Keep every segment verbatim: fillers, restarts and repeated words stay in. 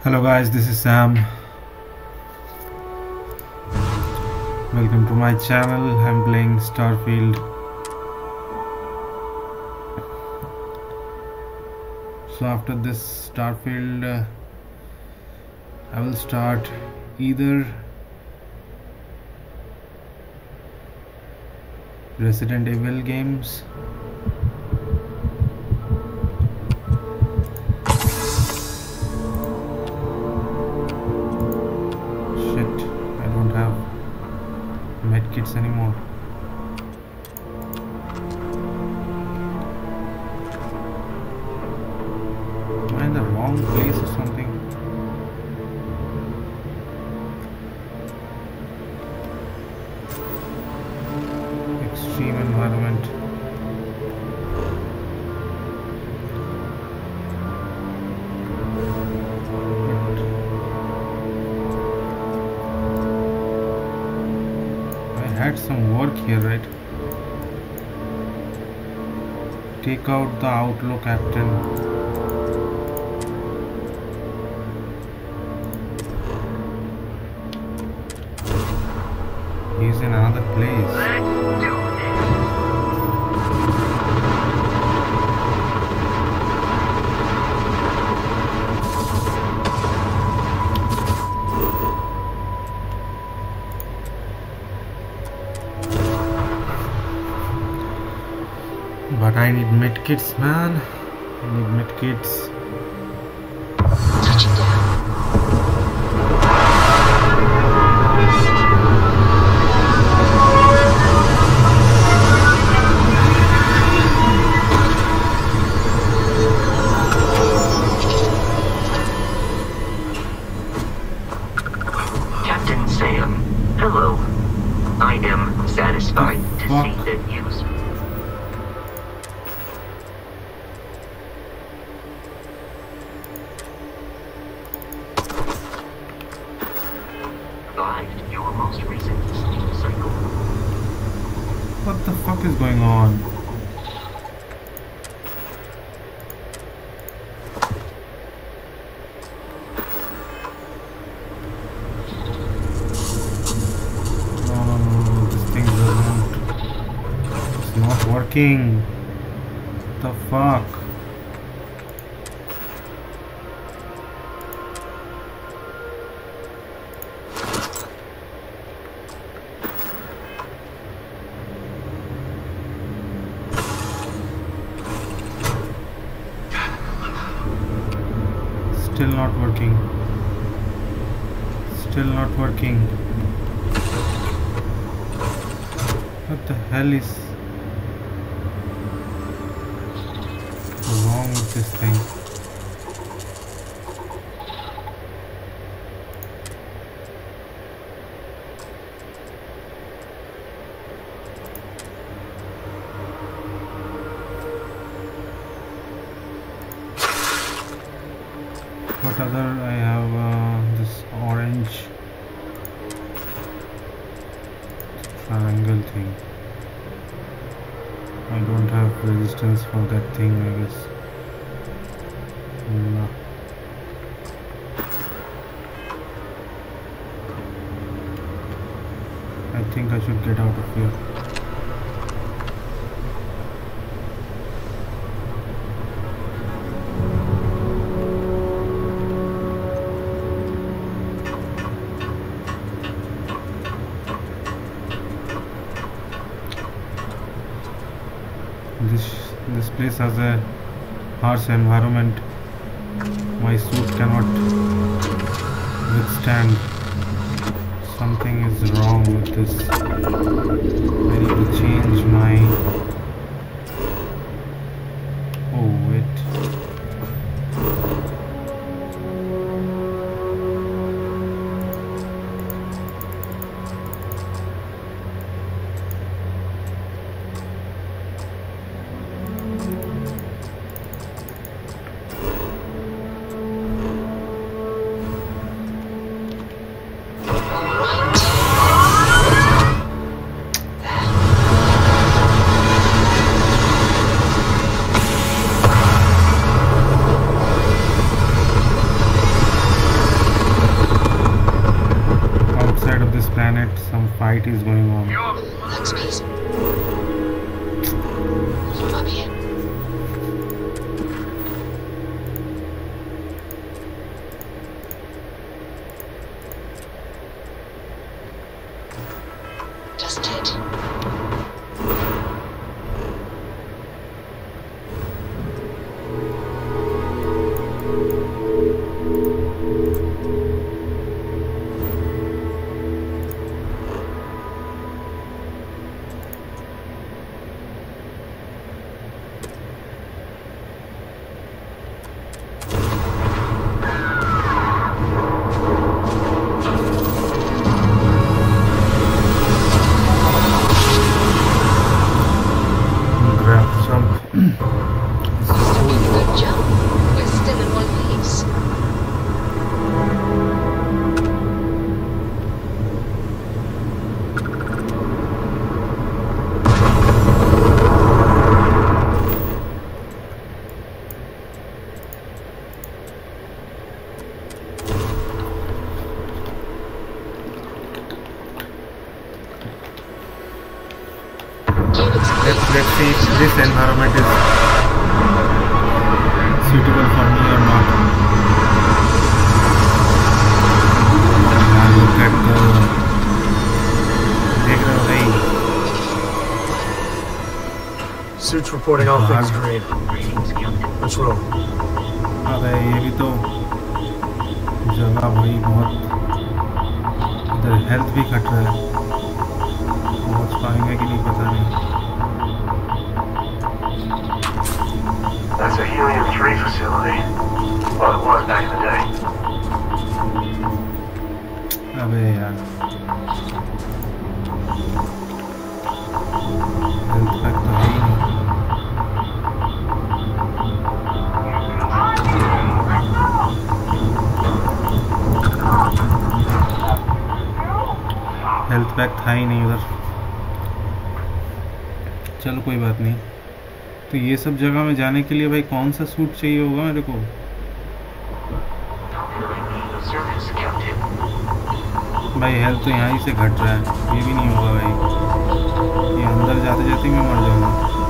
Hello guys, this is Sam. Welcome to my channel. I'm playing Starfield. So after this Starfield, uh, I will start either Resident Evil games medkits anymore. Am I in the wrong place or something? Extreme environment. Had some work here, right? Take out the outlaw captain. He's in another place. But I need medkits, man. I need medkits. Touching down. Captain Sam, hello. I am satisfied to Fuck. see that you survived your most recent sleep cycle. What the fuck is going on? No, no, no, no, this thing doesn't. It's not working. What the fuck? Still not working. Still not working. What the hell is wrong with this thing? What other I have uh, this orange triangle thing. I don't have resistance for that thing, I guess. No. I think I should get out of here. This this place has a harsh environment. My suit cannot withstand. Something is wrong with this. I need to change my. Oh wait. some fight is going on. Workspace. From up here. Just hit. Let's, let's see if this environment is suitable for me or not. Now look at the... देख रहे हो भाई? Suits reporting all things green. Let's roll. अबे ये भी तो जगह भाई बहुत इधर हेल्थ भी घट रहा है, पहुँच पाएंगे कि नहीं पता नहीं. That's a helium three facility. Well, it was back in the day. अबे यार हेल्थ पैक तो है ही नहीं. हेल्थ पैक था ही नहीं उधर. चलो कोई बात नहीं. तो ये सब जगह में जाने के लिए भाई कौन सा सूट चाहिए होगा मेरे को? भाई हेल्थ तो यहाँ ही से घट रहा है, ये भी नहीं होगा भाई. ये अंदर जाते जाते मैं मर जाऊँगा.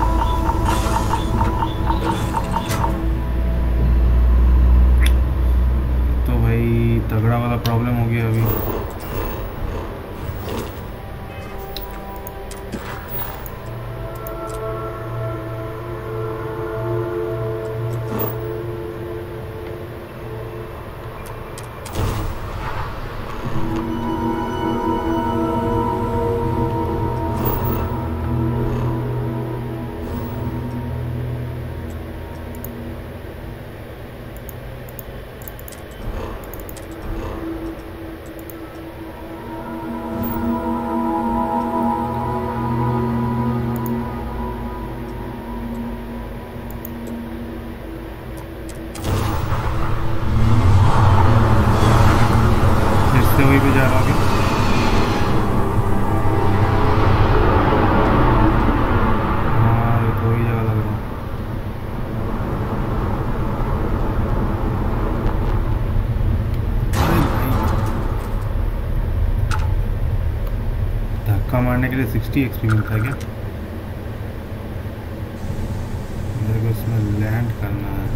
तो भाई तगड़ा वाला प्रॉब्लम हो गया अभी. वही पे जा रहा हूँ. हाँ ये तो वही जगह लग रहा है. धक्का मारने के लिए सिक्सटी एक्सपी मिलता है क्या? मेरे को इसमें लैंड करना है.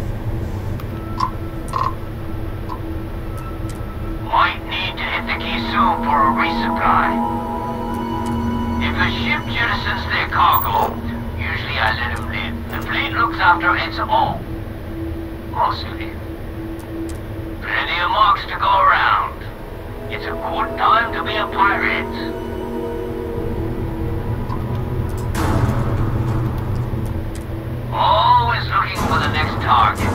Soon for a resupply. If a ship jettisons their cargo, usually I let them live. The fleet looks after its own. Mostly. Plenty of marks to go around. It's a good time to be a pirate. Always looking for the next target.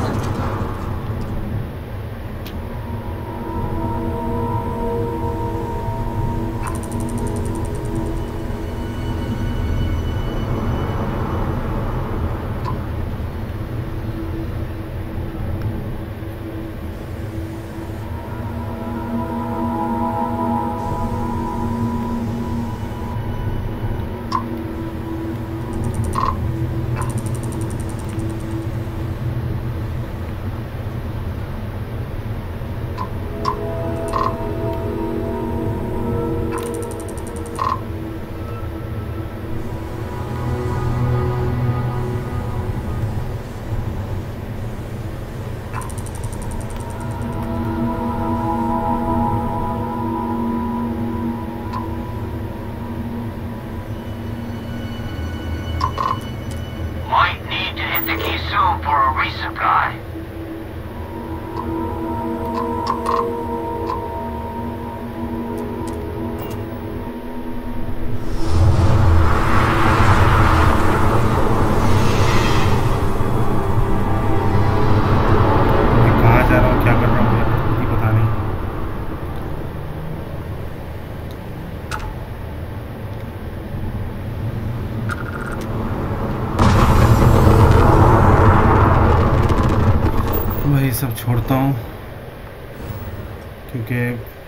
करता हूँ क्योंकि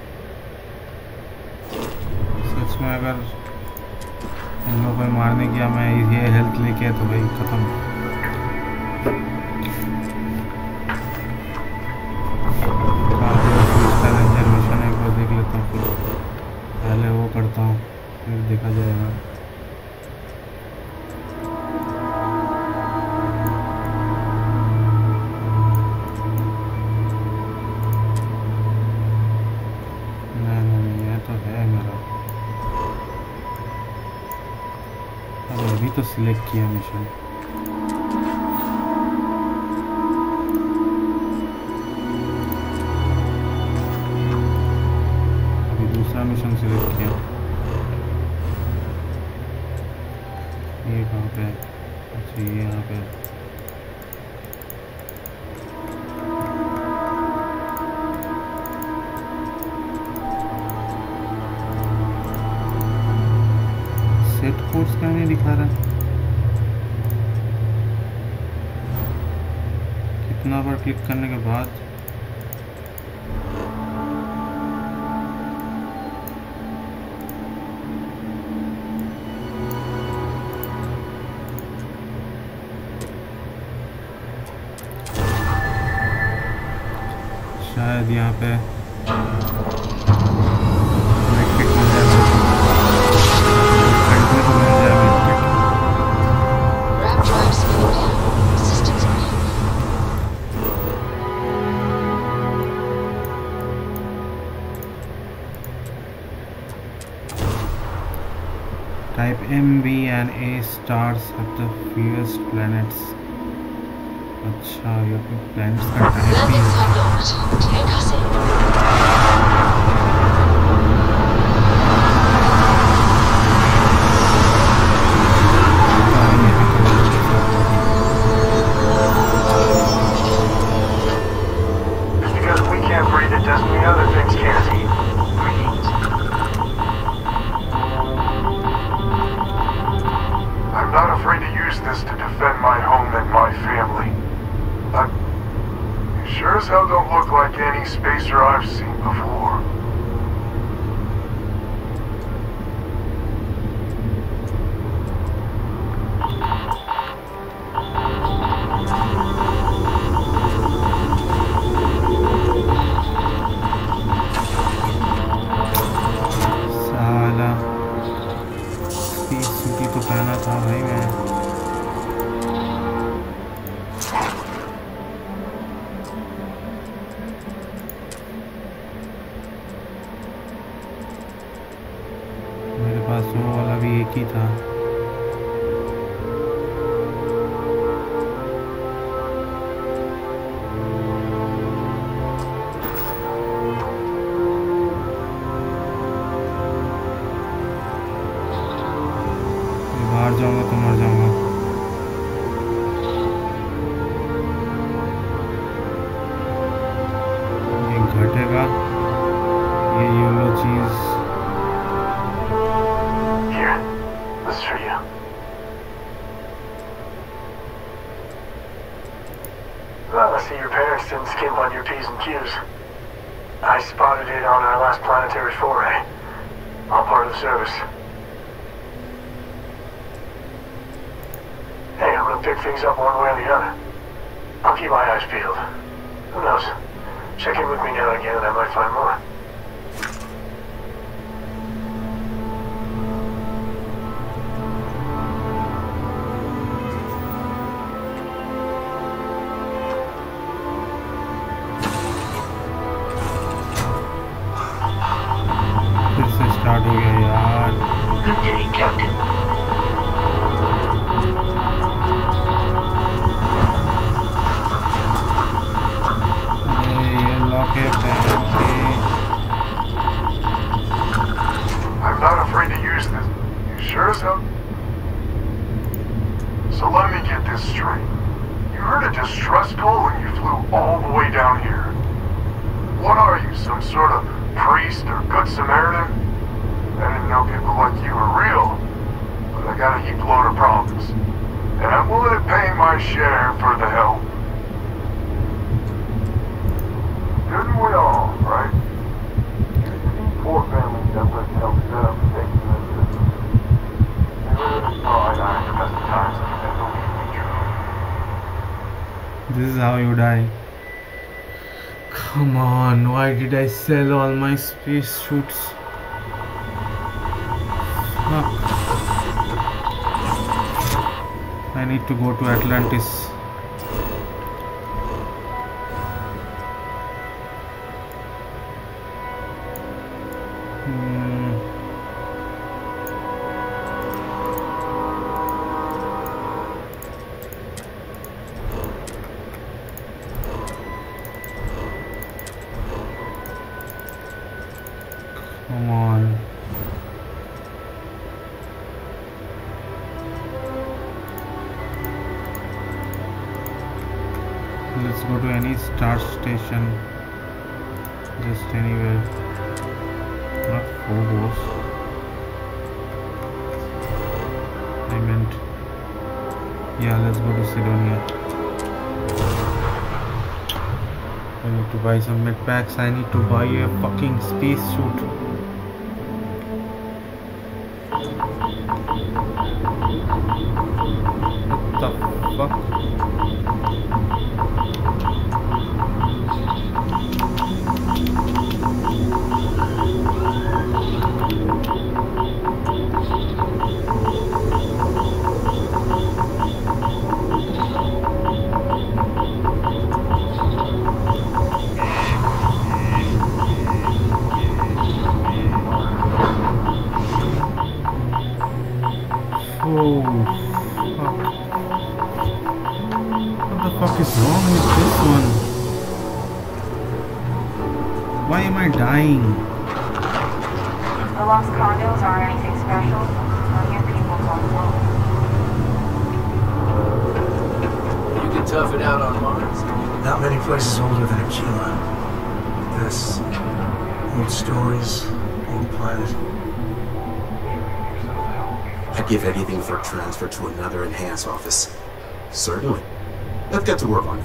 सच में अगर इन लोगों को मारने गया मैं ये हेल्थ लेके तो भाई ख़त्म। मिशन एक बार देख लेता हूँ, फिर पहले वो करता हूँ फिर देखा जाएगा। तो सिलेक्ट किया मिशन, अभी दूसरा मिशन सिलेक्ट किया। ये कहाँ पे? अच्छा ये यहाँ पे। सेट कोर्स क्या नहीं दिखा रहा? कितना बार क्लिक करने के बाद शायद यहाँ पे इलेक्ट्रिक मिल जाए, तो मिल जाए electric. Ram drive slowed down. Systems green. Type M, B and A stars have the fewest planets. अच्छा ये planets का type Landing भी site locked. Take us in. Just because we can't breathe it doesn't mean other things can't. I'm not afraid to use this to defend my home and my family. But you sure as hell don't look like any spacer I've seen before. साला speed सूटी तो पहना था भाई मैं। मेरे पास वो वाला भी एक ही था। बाहर जाऊंगा तो मर जाऊंगा। ये घटेगा ये येलो चीज। Here, this is for you. Well, I see your parents didn't skimp on your P's and Q's. I spotted it on our last planetary foray. All part of the service. Hey, I'm gonna pick things up one way or the other. I'll keep my eyes peeled. Who knows? Check in with me now and again and I might find more. फिर से start हो गया यार। Good day, Captain. ये lock है पहन के। I'm not afraid to use this. You sure as hell? So let me get this straight. You heard a distress call when you flew all the way down here. What are you, some sort of priest or good Samaritan? I didn't know people like you were real, but I got a heap load of problems. And I'm willing to pay my share for the help. This is how you die. Come on, why did I sell all my space suits? Fuck. I need to go to Atlantis. Hmm. Come on. Let's go to any star station. Just anywhere. Not Phobos. I meant. Yeah, let's go to Sidonia. I need to buy some med packs. I need to buy a fucking space suit. What the fuck? Oh, fuck. What the fuck is wrong with this one? Why am I dying? The lost condos aren't anything special. Plenty of people don't know. You can tough it out on Mars. Not many places older than Aquila. This. Old stories, old planet. I'd give anything for a transfer to another enhance office. Certainly. Let's get to work on it.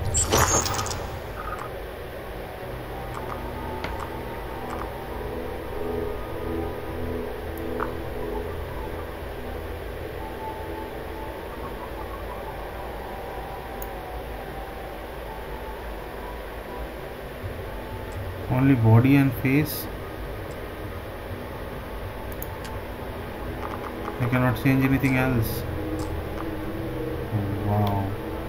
Only body and face. I cannot change anything else. Oh, wow.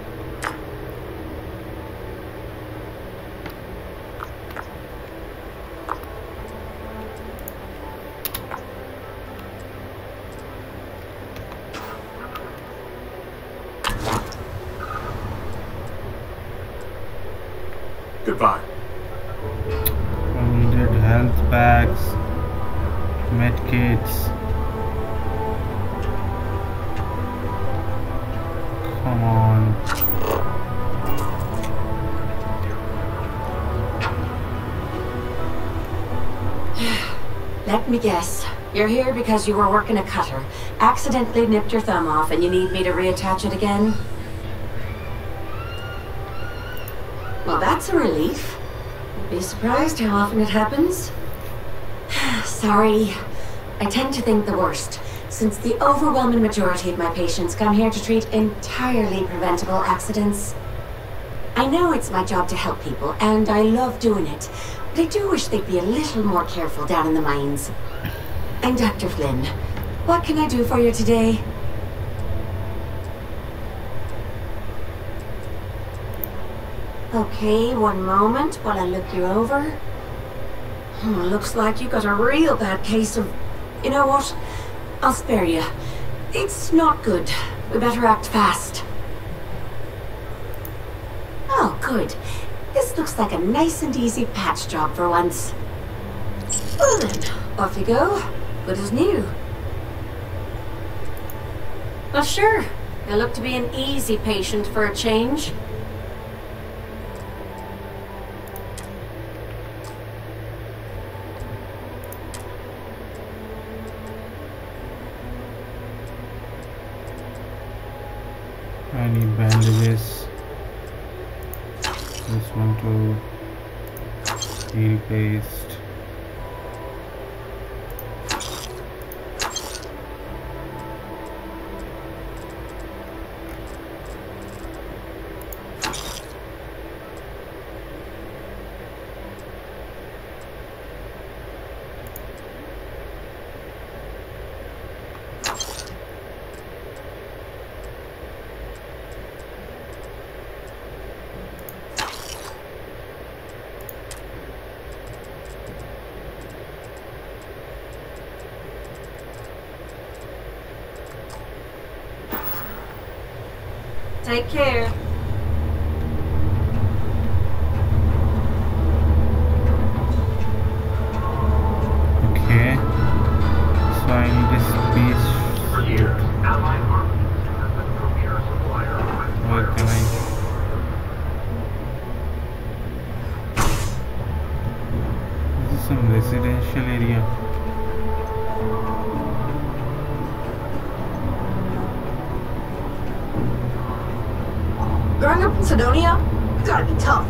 Goodbye. I needed health packs, med kits. Come on. Let me guess. You're here because you were working a cutter, accidentally nipped your thumb off, and you need me to reattach it again? Well, that's a relief. You'd be surprised how often it happens. Sorry. I tend to think the worst, since the overwhelming majority of my patients come here to treat entirely preventable accidents. I know it's my job to help people, and I love doing it, but I do wish they'd be a little more careful down in the mines. I'm Doctor Flynn. What can I do for you today? Okay, one moment while I look you over. Oh, looks like you got a real bad case of... You know what? I'll spare you. It's not good. We better act fast. Oh, good. This looks like a nice and easy patch job for once. Well then, off you go. Good as new. Well, sure. You look to be an easy patient for a change. I need bandages. This one to be replaced. Take care. Okay. So I need a space suit. Where can I? This is some residential area. Growing up in Sidonia, you gotta be tough.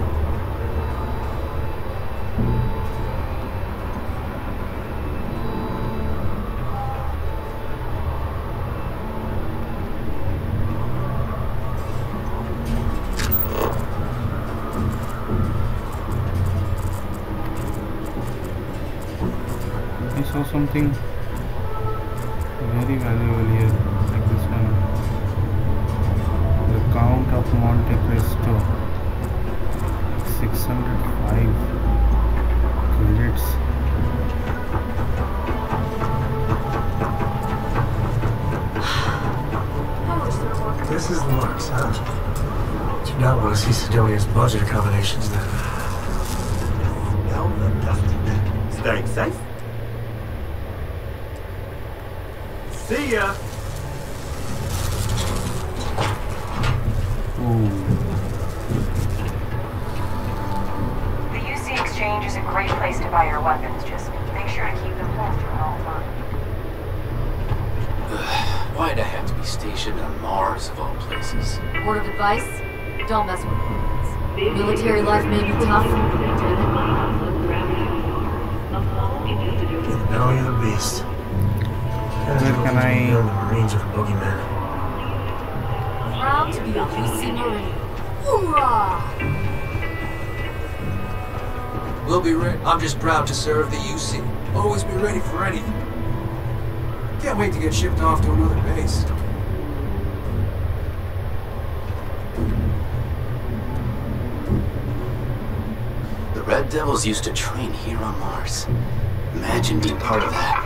I saw something very valuable here, like this one. The Count of Monte Cristo. six hundred five credits. This is the marks, huh? You don't want to see Sidonia's budget combinations then. Staying safe. See ya. Ooh. The U C Exchange is a great place to buy your weapons. Just make sure to keep them holstered at all times. Why'd I have to be stationed on Mars of all places? Word of advice, don't mess with humans. Military life may be tough. In the belly of the beast. Where can I? Beyond the Marines of the Boogeyman. Proud to be a U C Marine. Hoorah! We'll be ready. I'm just proud to serve the U C. Always be ready for anything. Can't wait to get shipped off to another base. The Red Devils used to train here on Mars. Imagine being part of that.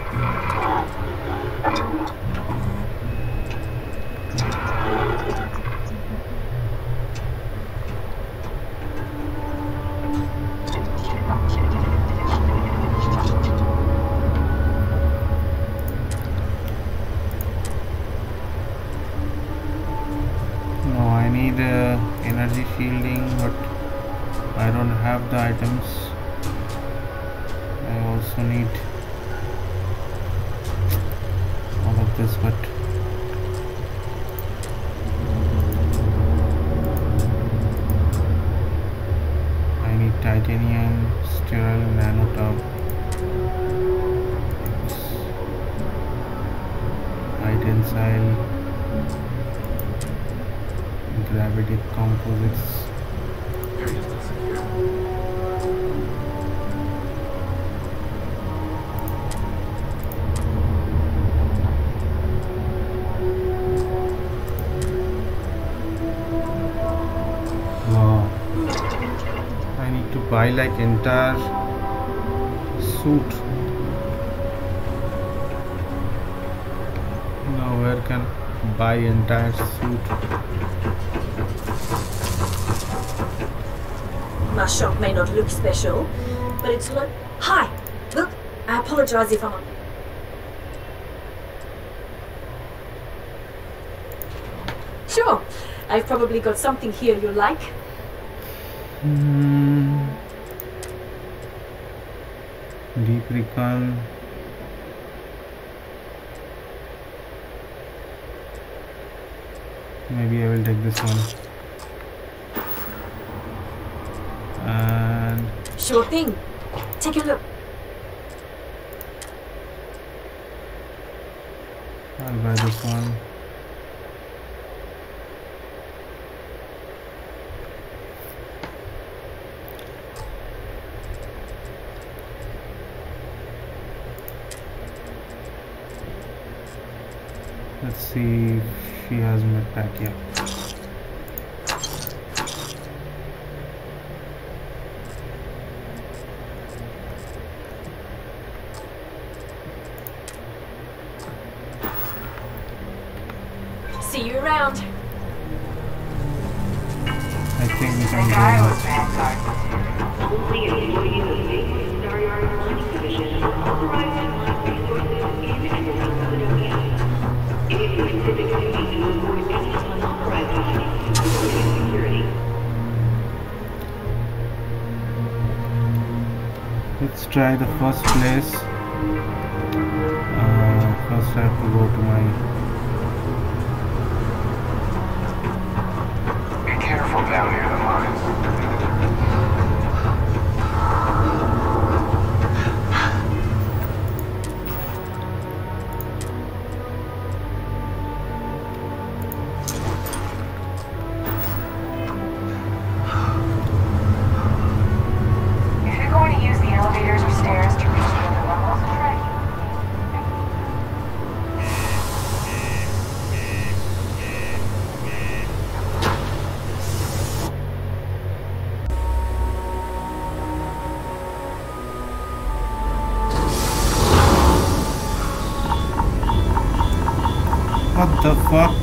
No, I need uh, energy shielding, but I don't have the items. I also need all of this, but I need titanium, sterile nanotub, high tensile, gravity composites. Wow, I need to buy like entire suit. Now where can I buy entire suit? My shop may not look special, but it's lo- Hi! Look, I apologize if I'm... Sure, I've probably got something here you like. Hmm. Deep recon. Maybe I will take this one. And Sure thing. Take a look. I'll buy this one. Let's see if she has med pack yet. See you around. some guy going was bad. Only employees of Mason Star Yard Launch Division authorized to launch resources in and around Philadelphia. It is your civic duty to avoid any unauthorized actions to avoid security. Let's try the first place. Uh, first I have to go to my... Be careful down near the mines. If you're going to use the elevators or stairs to reach the other levels, try to keep What the fuck?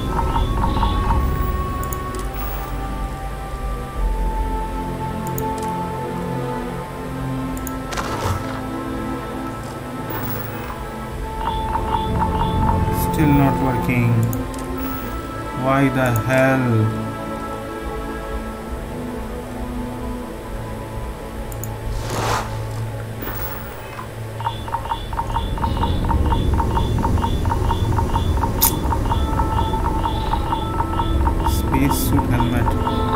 Still not working. Why the hell? Spacesuit helmet.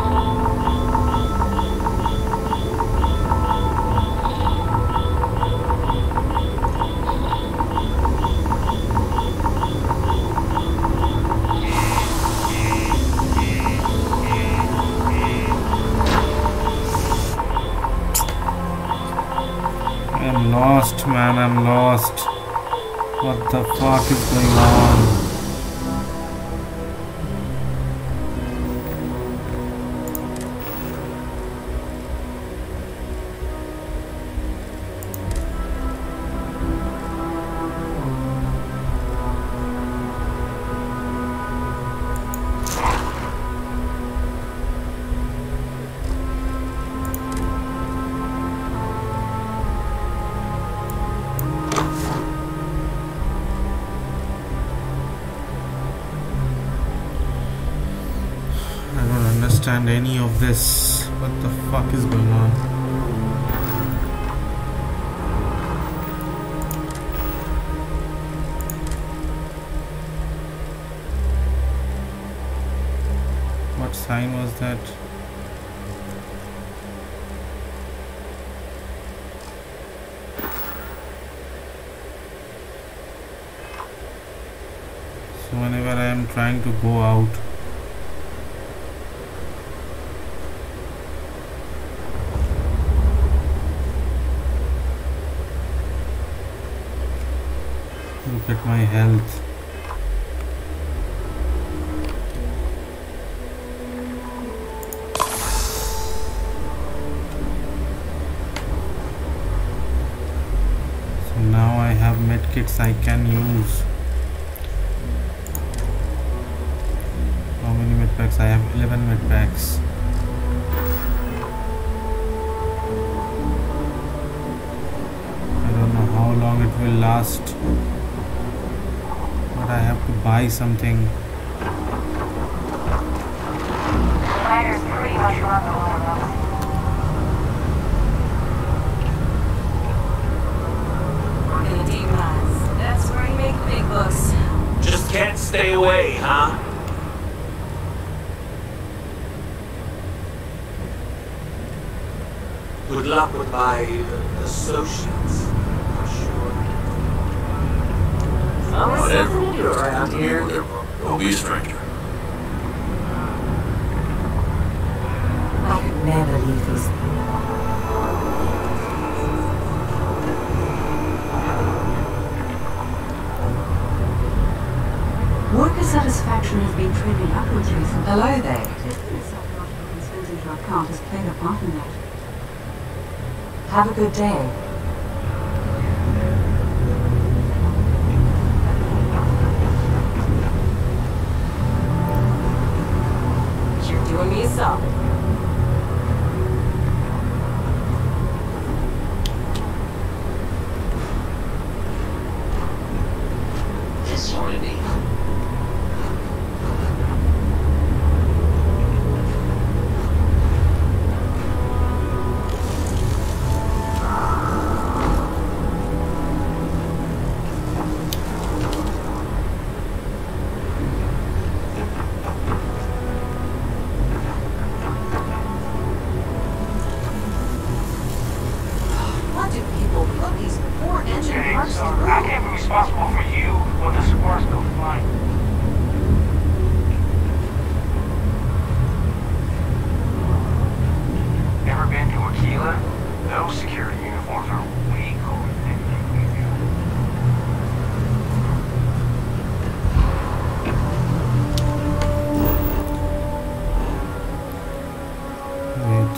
I'm lost, man, I'm lost. What the fuck is going on? Understand any of this. What the fuck is going on? What sign was that? So whenever I am trying to go out, look at my health. So now I have medkits I can use. How many medpacks? I have eleven medpacks. I don't know how long it will last. I have to buy something. Miners pretty much run the lower levels. Working in mines. That's where you make the big bucks. Just can't stay away, huh? Good luck with my uh, associates. I'm sure. Always something to do around here. Don't be a stranger. I could never leave these people. Worker satisfaction has been trending upwards recently. Hello there. Psychological concerns into account has played a part in that. Have a good day. You're doing me a solid. sparks are. I can't be responsible for you when the sparks go flying. Ever been to Aquila? Those security uniforms are way cooler than anything we do. Wait.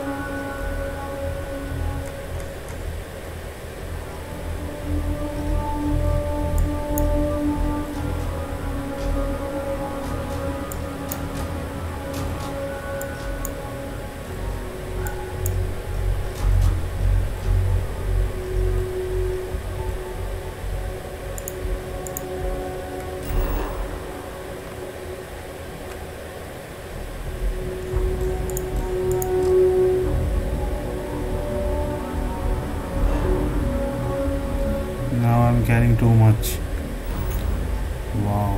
Now I'm carrying too much. Wow.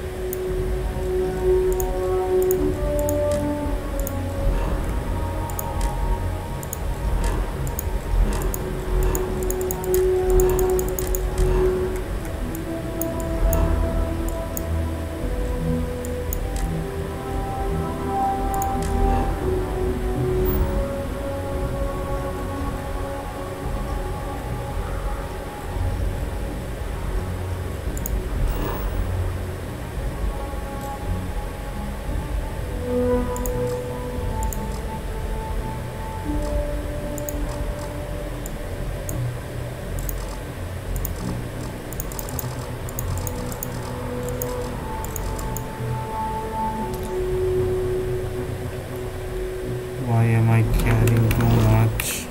Why am I carrying too much?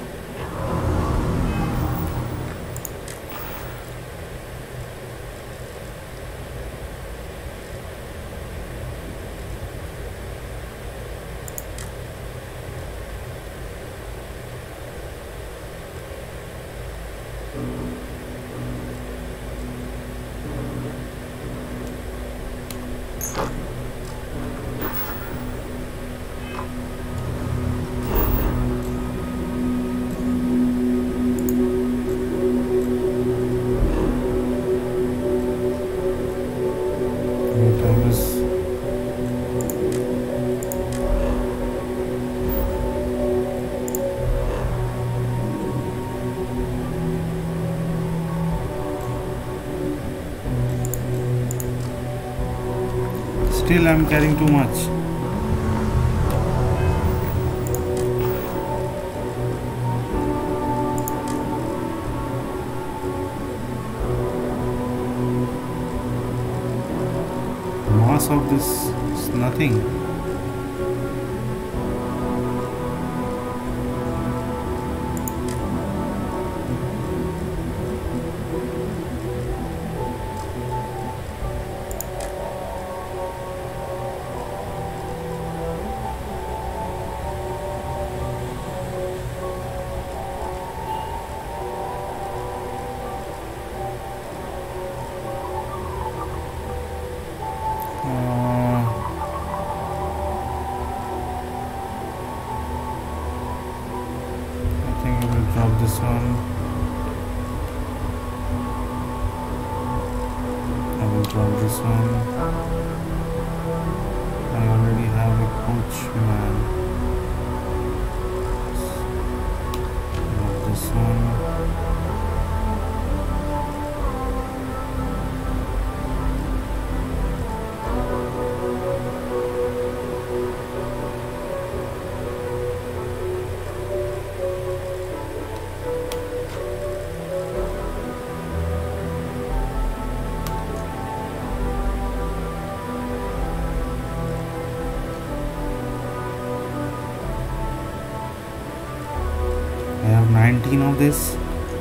Still I'm carrying too much. Mass of this is nothing. This one I will drop this one. I already have a coachman. Drop this one. I have nineteen of this.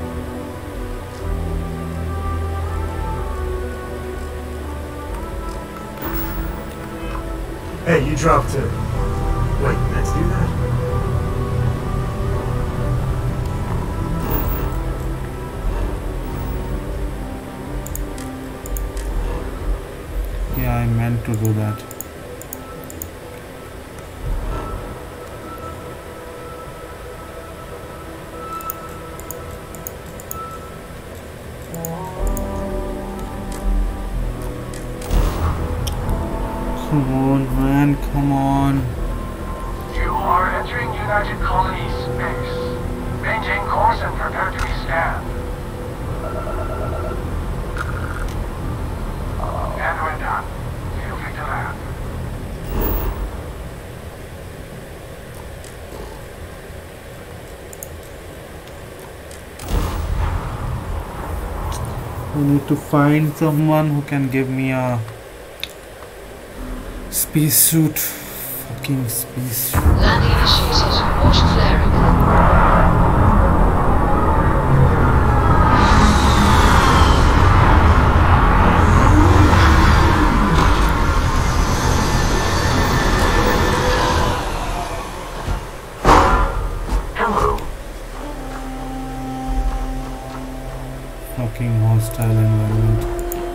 Hey, you dropped two. Wait, let's do that. Yeah, I meant to do that. Yeah. Come on, man, come on. You are entering United Colony space. Maintain course and prepare to be scanned. And when done, feel free to land. I need to find someone who can give me a spacesuit. Fucking spacesuit. Landing initiated. Watch flaring. Fucking hostile environment.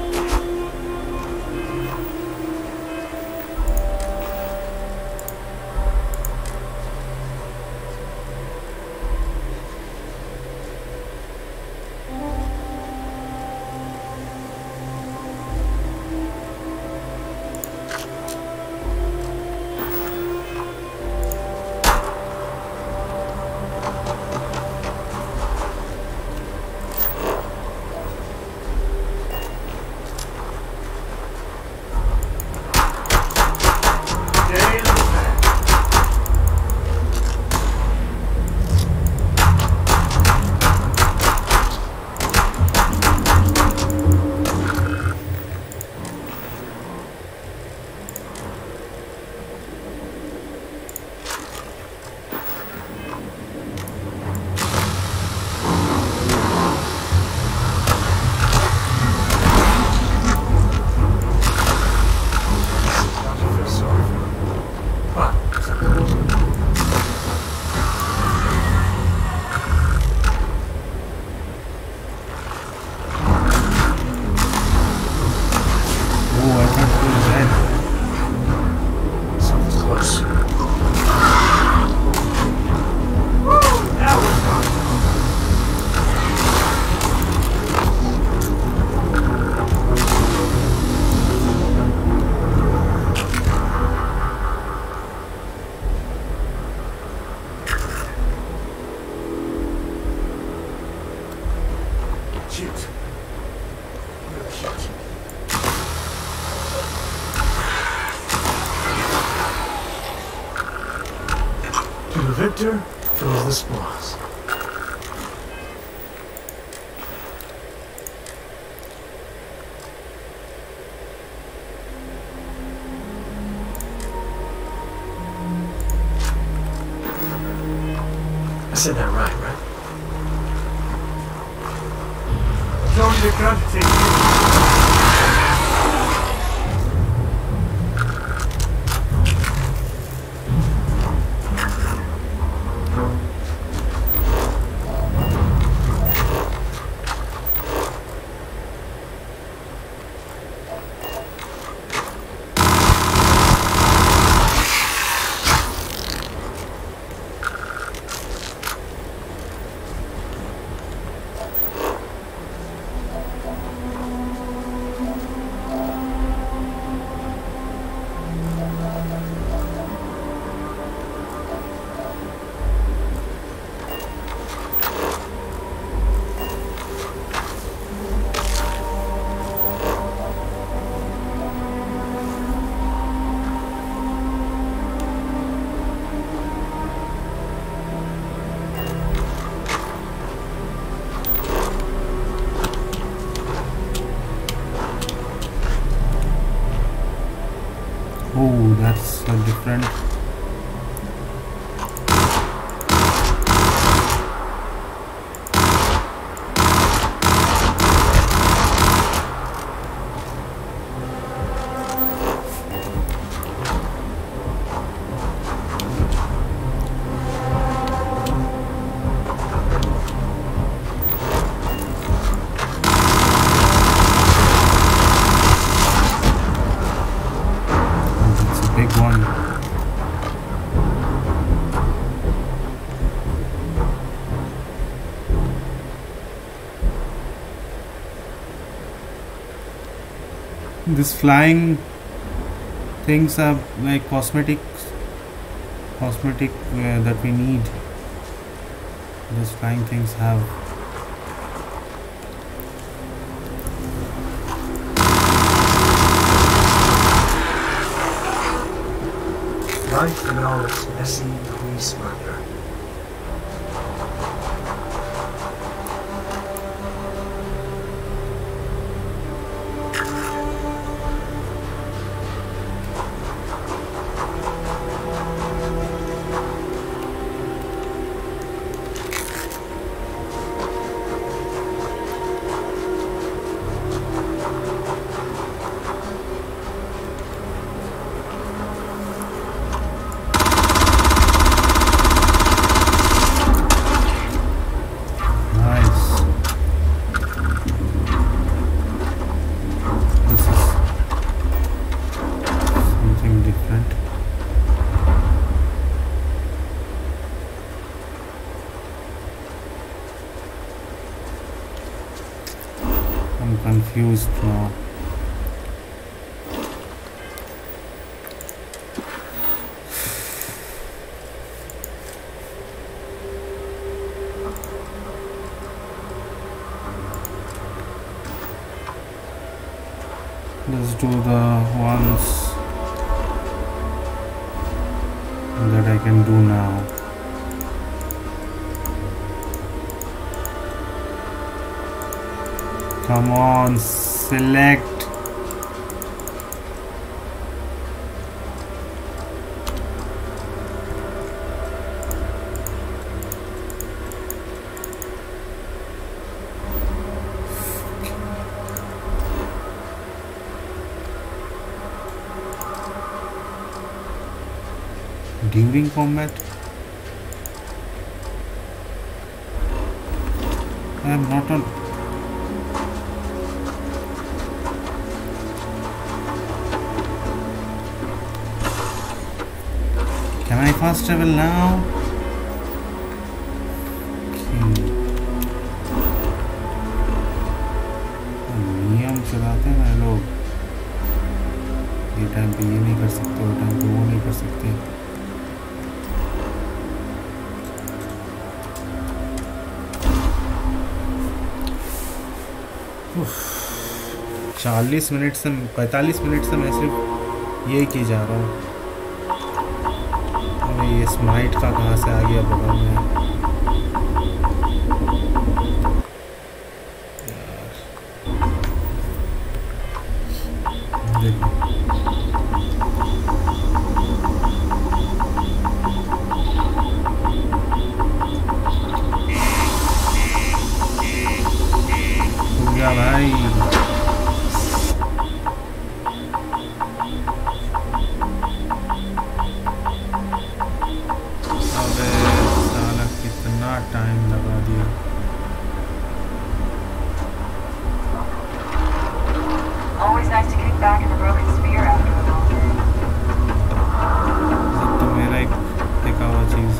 Victor goes the spoils. I said that right, right? Don't you can't Oh, that's a different. This flying things are like cosmetics, cosmetic uh, that we need. Those flying things have. Life in all its messy pre-splendor. Confused now. Let's do the ones that I can do now. Come on, select. During combat? I am not on. Can I fast travel now? Okay. नियम चलाते हैं ना लोग, ये time पे ये नहीं कर सकते, वो टाइम पे वो नहीं कर सकते। चालीस मिनट से पैंतालीस मिनट से मैं सिर्फ ये की जा रहा हूँ। ये स्माइट का कहाँ से आ गया बगल में यार, देखो हो गया भाई। टाइम लगा दिया। Always nice to kick back in the broken sphere after a long day. तो मेरा एक देखा हुआ चीज।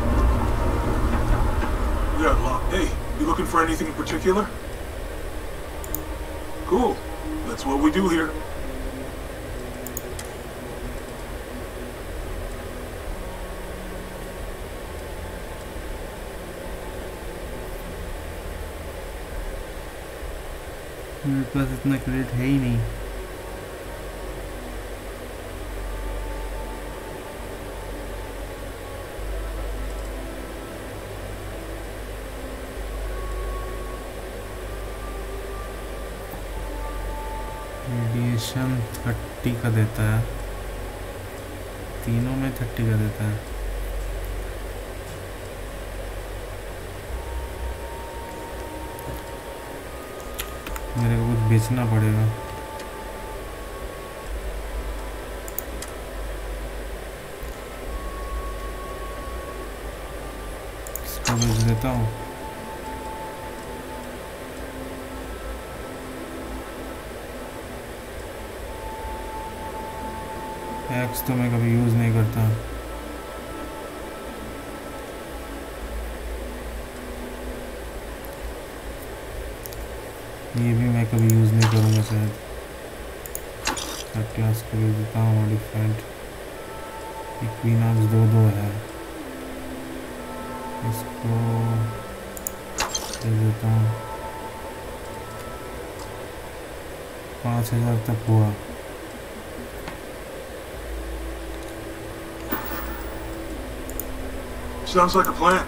Yeah, Locke. Hey, you looking for anything in particular? Cool. That's what we do here. मेरे पास इतना क्रेडिट है ही नहीं। रेडिएशन थर्टी का देता है, तीनों में थर्टी का देता है। मेरे को कुछ बेचना पड़ेगा। इसको बेच देता हूँ। एक्स तो मैं कभी यूज़ नहीं करता। ये भी मैं कभी यूज़ नहीं करूँगा शायद। क्लास को दे देता हूँ मॉडिफाइड। इक्विनॉक्स दो दो है, इसको दे देता हूँ। पाँच हजार तक हुआ। Sounds like a plan.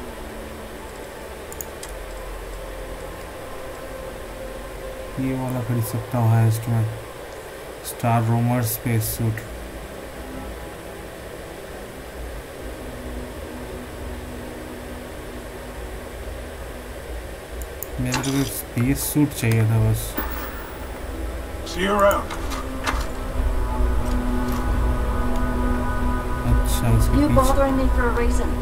ये वाला खरीद सकता हूँ हाईएस्ट में, स्टार रोमर स्पेस सूट। मेरे को भी स्पेस सूट चाहिए था बस। See you around. अच्छा इसके You पीछे bothering me for a reason?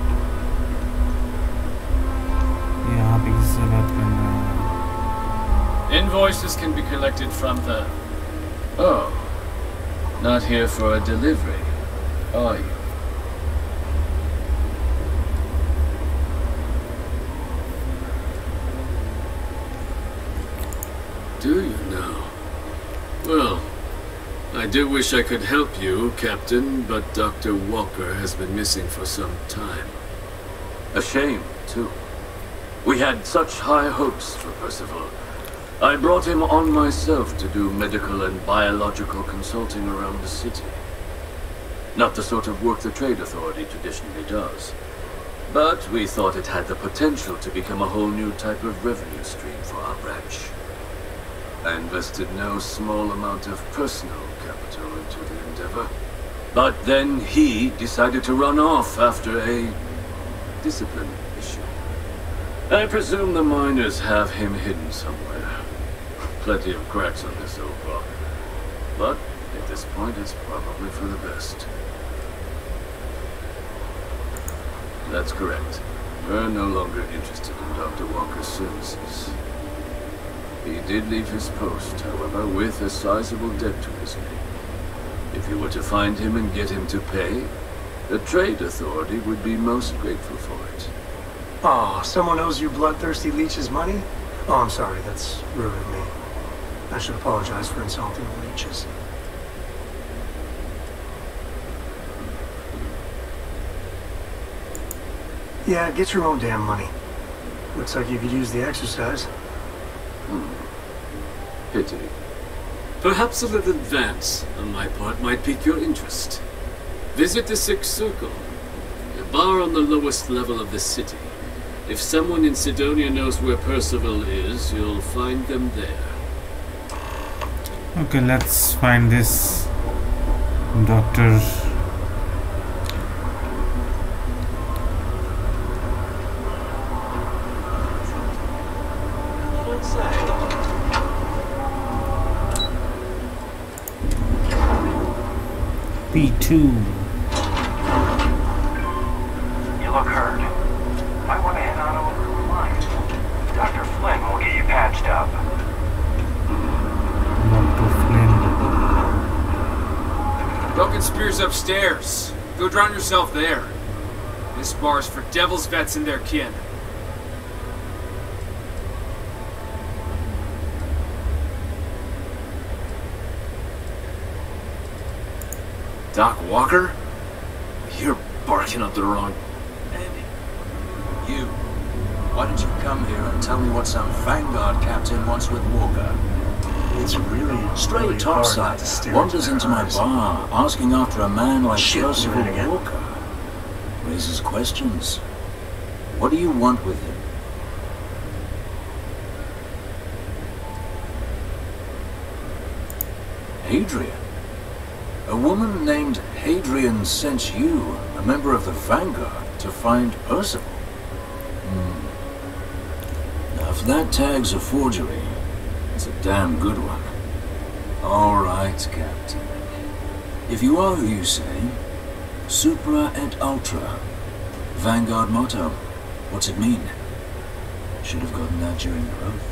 यहाँ पे किसी से बात करना है। Invoices can be collected from the... Oh. Not here for a delivery, are you? Do you now? Well, I do wish I could help you, Captain, but Doctor Walker has been missing for some time. A shame, too. We had such high hopes for Percival. I brought him on myself to do medical and biological consulting around the city. Not the sort of work the Trade Authority traditionally does. But we thought it had the potential to become a whole new type of revenue stream for our branch. I invested no small amount of personal capital into the endeavor. But then he decided to run off after a discipline issue. I presume the miners have him hidden somewhere. Plenty of cracks on this old rock. But at this point, it's probably for the best. That's correct. We're no longer interested in Doctor Walker's services. He did leave his post, however, with a sizable debt to his name. If you were to find him and get him to pay, the Trade Authority would be most grateful for it. Oh, someone owes you bloodthirsty leeches money? Oh, I'm sorry, that's rude of me. I should apologize for insulting the leeches. Yeah, get your own damn money. Looks like you could use the exercise. Hmm. Pity. Perhaps a little advance on my part might pique your interest. Visit the Sixth Circle, a bar on the lowest level of the city. If someone in Sidonia knows where Percival is, you'll find them there. Okay, let's find this Doctor P two. You look hurt. Might want to head on over to the line. Doctor Flynn will get you patched up. Broken Spear's upstairs. Go drown yourself there. This bar's for Devil's vets and their kin. Doc Walker? You're barking up the wrong... Andy, you. Why don't you come here and tell me what some Vanguard captain wants with Walker? It's really, Stray really topside wanders into my bar, asking after a man like Percival Walker. Raises questions. What do you want with him? Hadrian? A woman named Hadrian sent you, a member of the Vanguard, to find Percival. Hmm. Now, if that tag's a forgery, it's a damn good one. All right, Captain. If you are who you say, Supra et Ultra. Vanguard motto. What's it mean? Should have gotten that during your oath.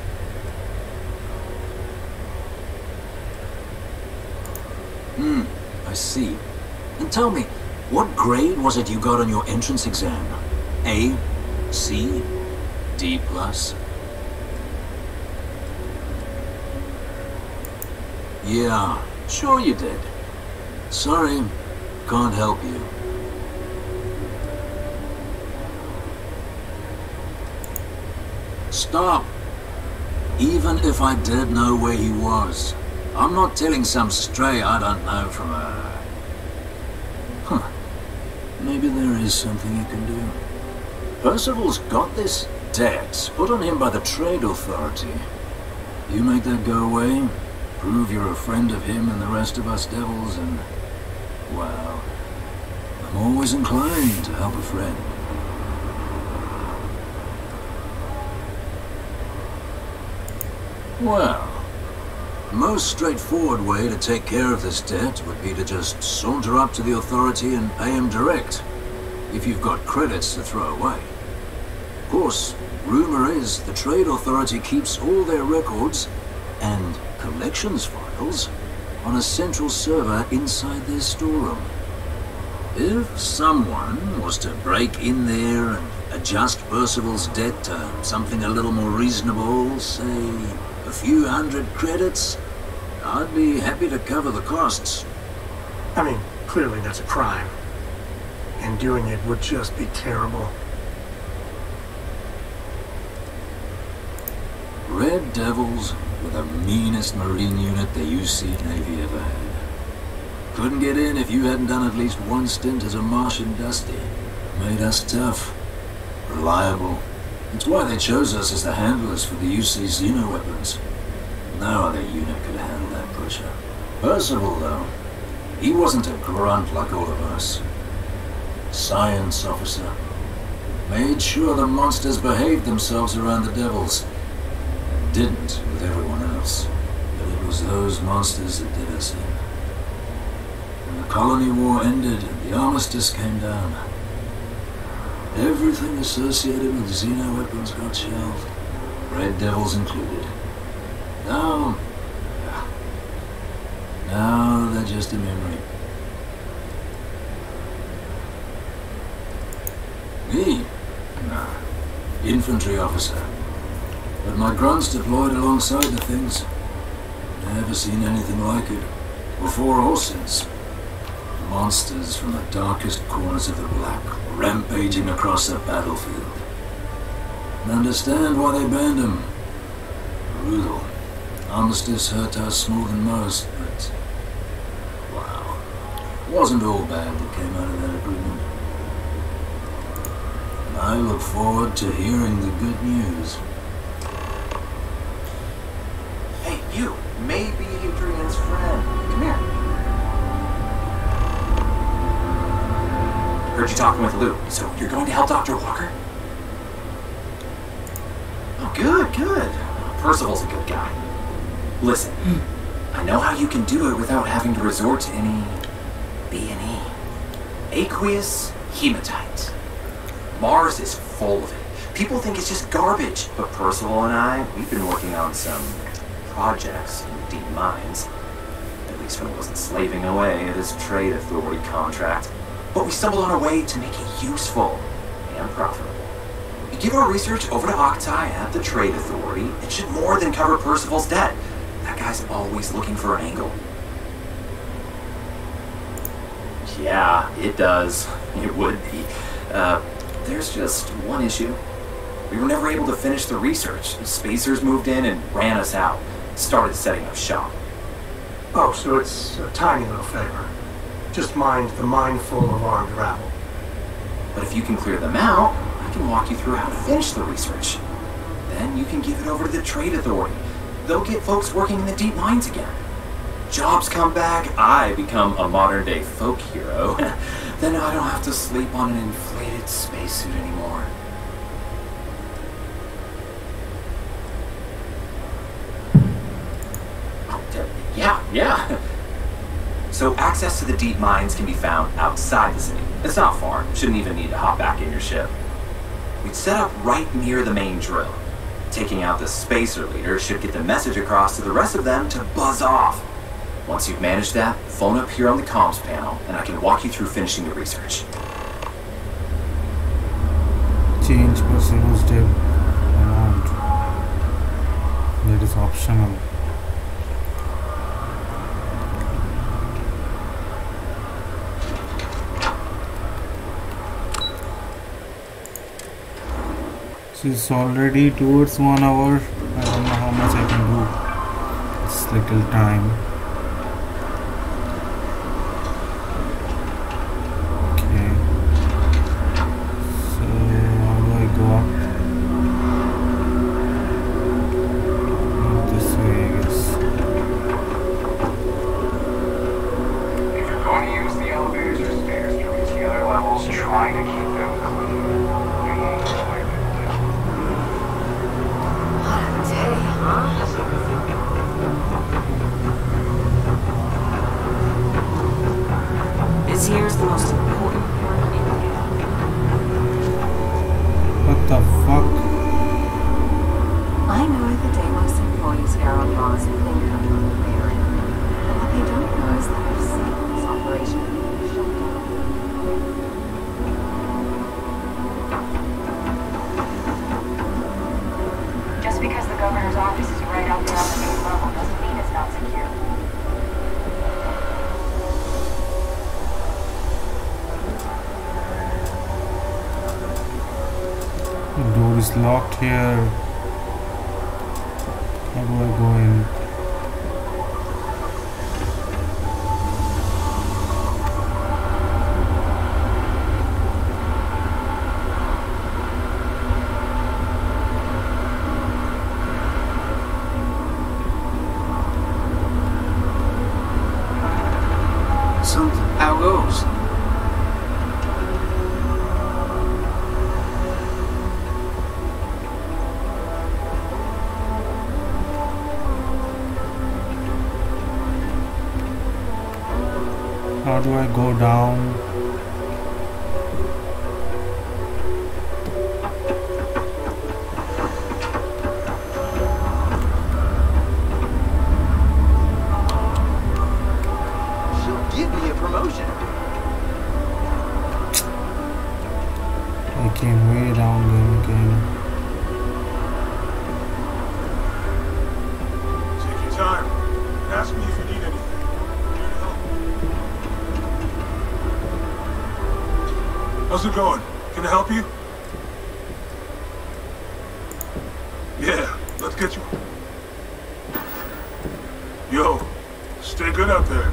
Hmm, I see. And tell me, what grade was it you got on your entrance exam? A? C? D plus? Yeah, Sure you did. Sorry, can't help you. Stop. Even if I did know where he was, I'm not telling some stray I don't know from a... Huh. Maybe there is something you can do. Percival's got this debt put on him by the Trade Authority. You make that go away, prove you're a friend of him and the rest of us devils, and... well, I'm always inclined to help a friend. Well, the most straightforward way to take care of this debt would be to just saunter up to the authority and pay him direct, if you've got credits to throw away. Of course, rumor is the Trade Authority keeps all their records and collections files on a central server inside their storeroom. If someone was to break in there and adjust Percival's debt to something a little more reasonable, say a few hundred credits, I'd be happy to cover the costs. I mean, clearly that's a crime. And doing it would just be terrible. Red Devils were the meanest Marine unit the U C Navy ever had. Couldn't get in if you hadn't done at least one stint as a Martian Dusty. Made us tough, reliable. It's why they chose us as the handlers for the U C Xeno weapons. No other unit could handle that pressure. Percival, though, he wasn't a grunt like all of us. Science officer. Made sure the monsters behaved themselves around the Devils. And didn't with everyone else. But it was those monsters that did us in. When the colony war ended and the armistice came down, everything associated with Xeno weapons got shelved, Red Devils included. Now, now they're just a memory. Me? Nah, infantry officer. But my grunts deployed alongside the things. Never seen anything like it, before or since. Monsters from the darkest corners of the Black, rampaging across the battlefield. And understand why they banned them. Brutal. Armistice hurt us more than most, but... wow. Wasn't all bad that came out of that agreement. And I look forward to hearing the good news. Hey, you! Maybe Adrian's friend. Come here. Heard you talking with Lou. So you're going to help Doctor Walker? Oh, good, good. Percival's a good guy. Listen, I know how you can do it without having to resort to any B and E. Aqueous hematite. Mars is full of it. People think it's just garbage, but Percival and I, we've been working on some projects in deep mines. At least when it wasn't slaving away at his Trade Authority contract. But we stumbled on a way to make it useful and profitable. We give our research over to Octai at the Trade Authority. It should more than cover Percival's debt. That guy's always looking for an angle. Yeah, it does. It would be. Uh, there's just one issue. We were never able to finish the research. The Spacers moved in and ran us out. Started setting up shop. Oh, so it's a tiny little favor. Just mind the mine full of armed rabble. But if you can clear them out, I can walk you through how to finish the research. Then you can give it over to the Trade Authority. They'll get folks working in the deep mines again. Jobs come back, I become a modern-day folk hero. Then I don't have to sleep on an inflated spacesuit anymore. Yeah, yeah. So access to the deep mines can be found outside the city. It's not far. Shouldn't even need to hop back in your ship. We'd set up right near the main drill. Taking out the spacer leader should get the message across to the rest of them to buzz off. Once you've managed that, phone up here on the comms panel, and I can walk you through finishing the research. Change Percival's debt amount. That is optional. It's already towards one hour. I don't know how much I can do. It's little time. Okay. So how do I go up? Not this way, I guess. If you're going to use the elevators or stairs to reach the other levels, try to keep them clean. This here's the most important part of India. What the fuck? I know the Deimos employees here on laws and income from the area, but what they don't know is that our savings operation is shut down. Just because the governor's office is right out there on the main level doesn't mean it's not secure. The door is locked here. How do I go in? How goes? How do I go down? She'll give me a promotion. I came way down then again. Take your time. Ask me if you need anything. How's it going? Can I help you? Yeah, let's get you. Yo, stay good out there.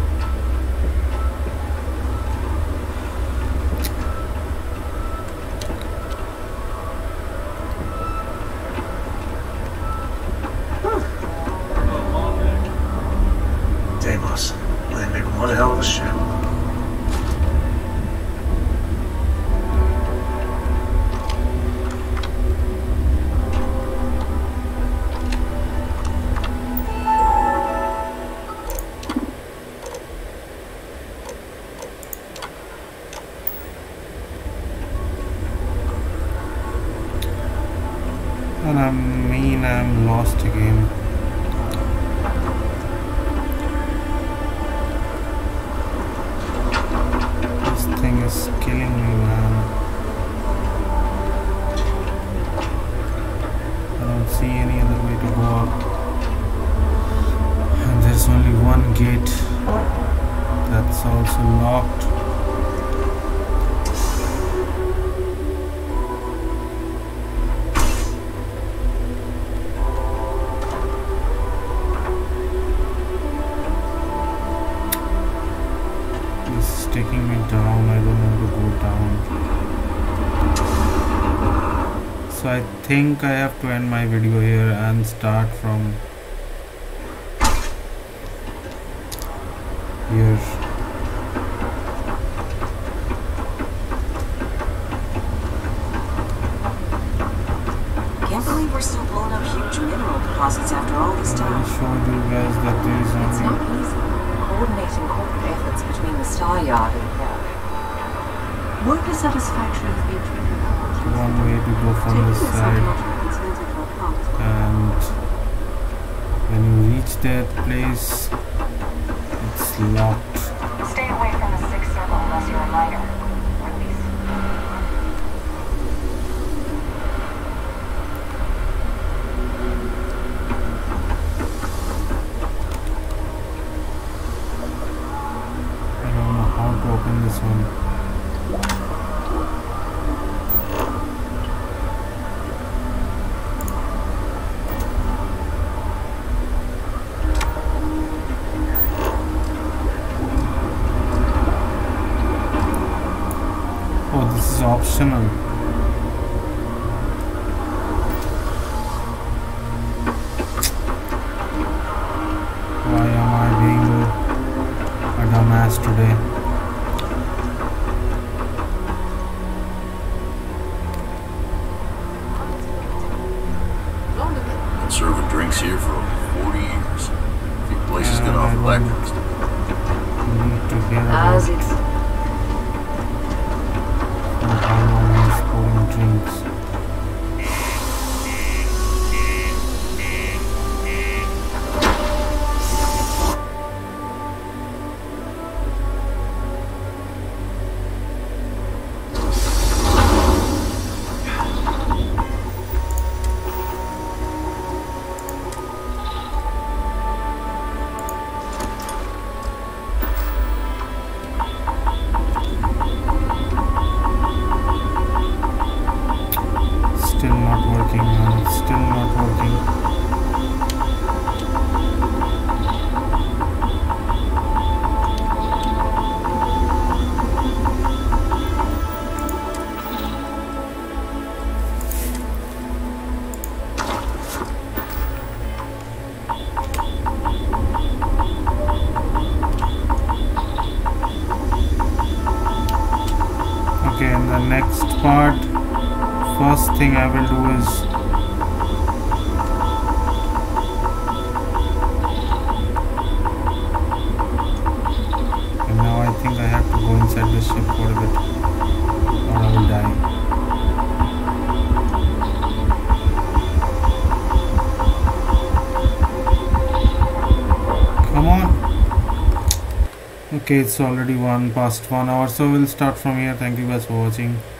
Deimos, they make one hell of a ship. And I mean I'm lost again. This thing is killing me, man. I don't see any other way to go up. And there's only one gate that's also locked. Taking me down. I don't want to go down. So I think I have to end my video here and start from here. Can't believe we're still blowing up huge mineral deposits after all this time. I showed you guys that there is It's only not easy coordinating corporate efforts between the Star Yard and the Worker satisfaction has been driven up. one way to go from this side, and when you reach that place it's locked. Stay away from the Sixth Circle unless you're a miner. Release. I don't know how to open this one. optional. Why am I being a dumbass today? Been serving drinks here for over forty years. A few places get off the blacklist. Need to get As about it's how long he's pouring drinks. Still not working, man. Still not working. Okay, in the next part, first thing I will do is and now I think I have to go inside the ship for a bit or I will die. Come on. Okay, it's already one past one hour, so we'll start from here. Thank you guys for watching.